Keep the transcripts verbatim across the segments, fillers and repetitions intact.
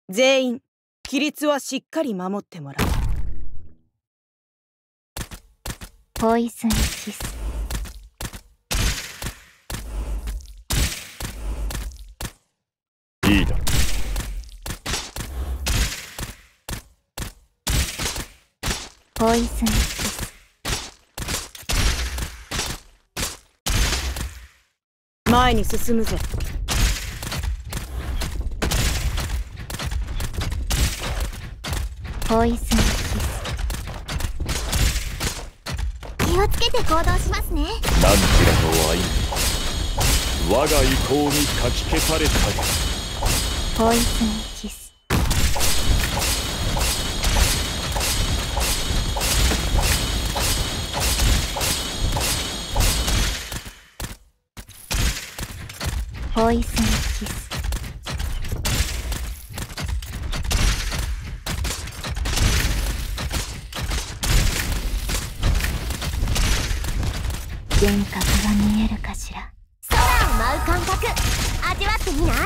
全員規律はしっかり守ってもらう。 ポイズンキス。 いいだ。 ポイズンキス。 前に進むぜ。 ポイズンキス。気をつけて行動しますね。 何ちらの愛我が意向にかき消されたり。 ポイズンキス。ポイズンキス。幻覚が見えるかしら。空を舞う感覚味わってみない？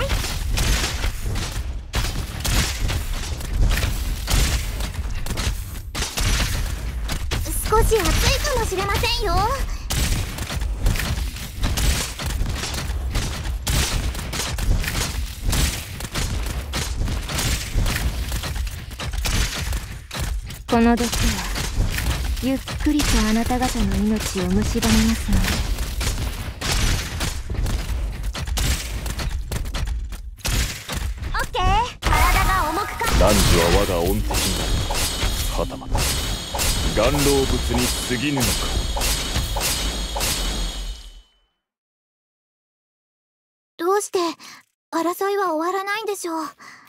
少し暑いかもしれませんよ。この毒はゆっくりとあなた方の命を蝕みますので。オッケー。体が重くか。 男児は我が恩敵になる。はたまた顔老物に過ぎぬのか。 どうして争いは終わらないんでしょう。